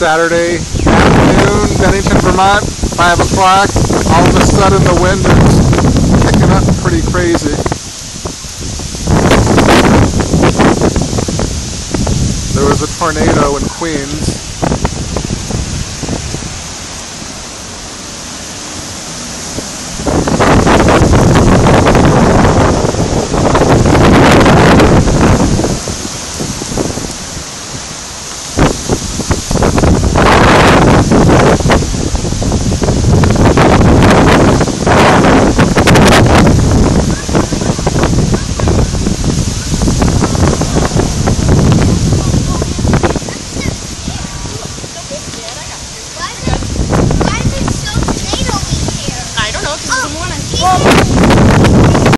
Saturday afternoon, Bennington, Vermont, 5 o'clock. All of a sudden the wind is picking up pretty crazy. There was a tornado in Queens.